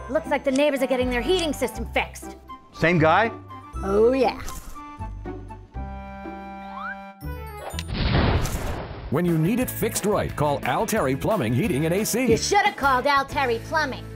Looks like the neighbors are getting their heating system fixed. Same guy? Oh, yeah. When you need it fixed right, call Al Terry Plumbing, Heating, and AC. You should have called Al Terry Plumbing.